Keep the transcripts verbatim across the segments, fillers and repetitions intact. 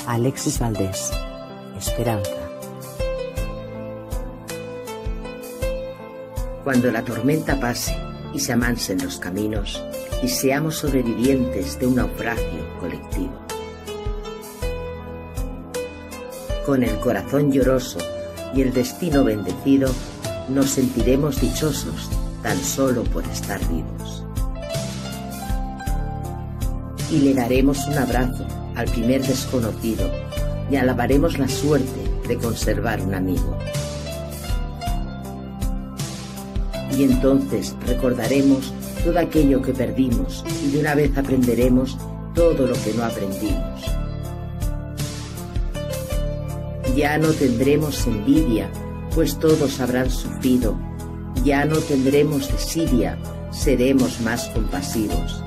Alexis Valdés. Esperanza. Cuando la tormenta pase y se amansen los caminos y seamos sobrevivientes de un naufragio colectivo. Con el corazón lloroso y el destino bendecido, nos sentiremos dichosos tan solo por estar vivos. Y le daremos un abrazo al primer desconocido y alabaremos la suerte de conservar un amigo. Y entonces recordaremos todo aquello que perdimos y de una vez aprenderemos todo lo que no aprendimos. Ya no tendremos envidia, pues todos habrán sufrido. Ya no tendremos desidia, seremos más compasivos.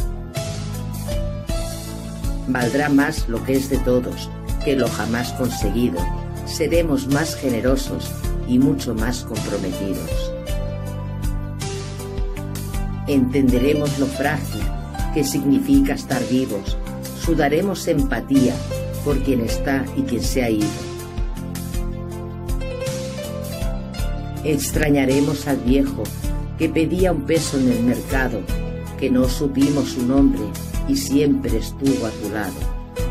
Valdrá más lo que es de todos que lo jamás conseguido. Seremos más generosos y mucho más comprometidos. Entenderemos lo frágil que significa estar vivos. Sudaremos empatía por quien está y quien se ha ido. Extrañaremos al viejo que pedía un peso en el mercado, que no supimos su nombre y siempre estuvo a tu lado.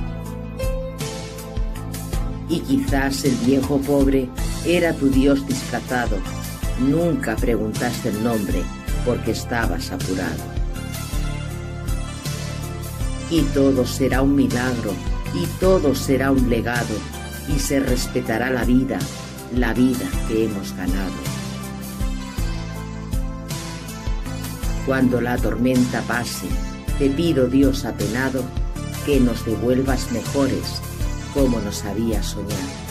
Y quizás el viejo pobre era tu Dios disfrazado. Nunca preguntaste el nombre porque estabas apurado. Y todo será un milagro, y todo será un legado, y se respetará la vida, la vida que hemos ganado. Cuando la tormenta pase, te pido, Dios apenado, que nos devuelvas mejores como nos habías soñado.